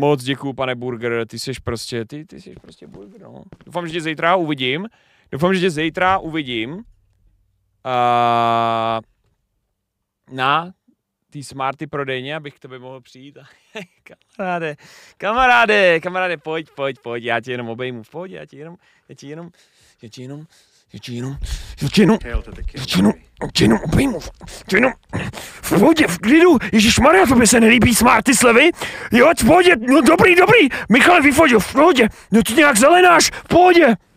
moc děkuju, pane Burger, ty jsi prostě burger, no. Doufám, že tě zítra uvidím. Na té Smarty prodejně, abych k tobě mohl přijít. Kamaráde, pojď, já tě jenom obejmu v pohodě, já tě jenom obejmu, v pohodě, v klidu, ježišmarja, tobě se nelíbí Smarty slevy? Jo, v pohodě, no dobrý, Michale, vyfotil, v pohodě, no ty nějak zelenáš, v pohodě.